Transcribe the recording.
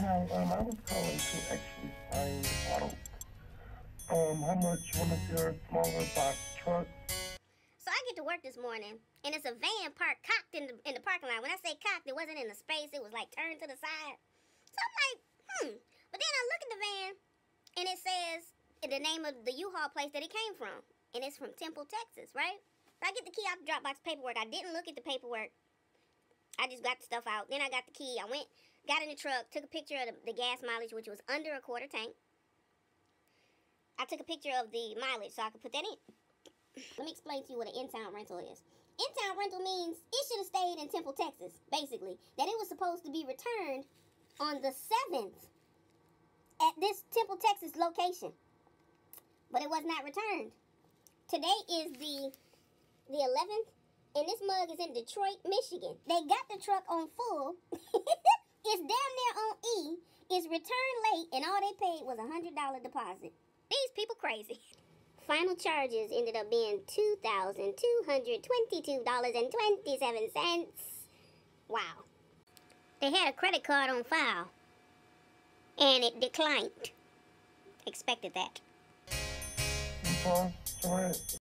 Hi, I was calling to actually find out how much one of your smaller box trucks. So I get to work this morning, and it's a van parked cocked in the parking lot. When I say cocked, it wasn't in the space. It was like turned to the side. So I'm like, But then I look at the van, and it says the name of the U-Haul place that it came from. And it's from Temple, Texas, right? So I get the key out the Dropbox paperwork. I didn't look at the paperwork. I just got the stuff out. Then I got the key. I went, got in the truck, took a picture of the gas mileage, which was under a quarter tank. I took a picture of the mileage so I could put that in. Let me explain to you what an in-town rental is. In-town rental means it should have stayed in Temple, Texas, basically. That it was supposed to be returned on the 7th at this Temple, Texas location. But it was not returned. Today is the 11th, and this mug is in Detroit, Michigan. They got the truck on full. It's damn near on E. It's returned late, and all they paid was a $100 deposit. These people crazy. Final charges ended up being $2,222.27. Wow. They had a credit card on file, and it declined. Expected that. Okay,